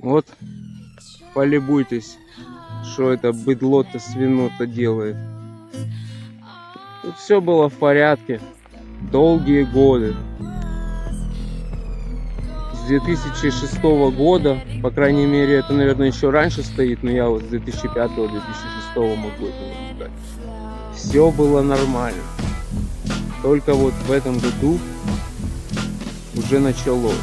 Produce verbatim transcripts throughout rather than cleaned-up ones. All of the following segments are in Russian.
Вот, полюбуйтесь, что это быдло-то, свино-то делает. Тут все было в порядке долгие годы. С две тысячи шестого года, по крайней мере, это, наверное, еще раньше стоит, но я вот с две тысячи пятого — две тысячи шестого могу это сказать. Все было нормально. Только вот в этом году уже началось.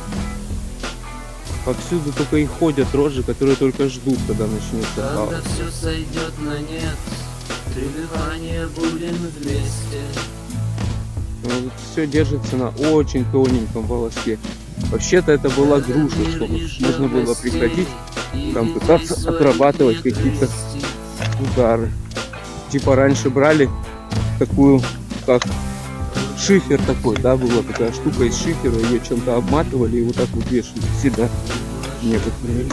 Повсюду только и ходят рожи, которые только ждут, когда начнется хаос. Когда все сойдет на нет, пребывание будем вместе. Вот все держится на очень тоненьком волоске. Вообще-то это была груша, чтобы можно было приходить, там пытаться отрабатывать какие-то удары. Типа раньше брали такую, как шифер такой, да, была такая штука из шифера, ее чем-то обматывали и вот так вот вешали себя некоторые.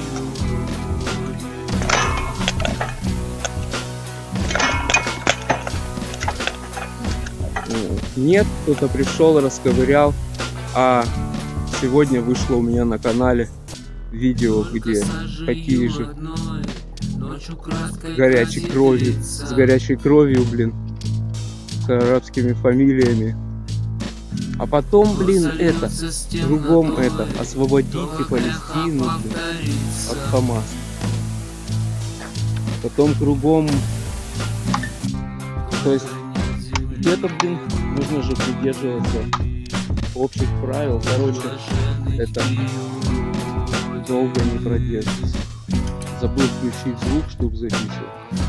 Нет, кто-то пришел, расковырял, а сегодня вышло у меня на канале видео, где такие же горячей кровью, с горячей кровью, блин, с арабскими фамилиями. А потом, блин, это, кругом это, освободите Палестину, блин, от Хамаса. Потом кругом, то есть где-то, блин, нужно же придерживаться общих правил. Короче, это долго не продержится. Забыл включить звук, чтобы записывать.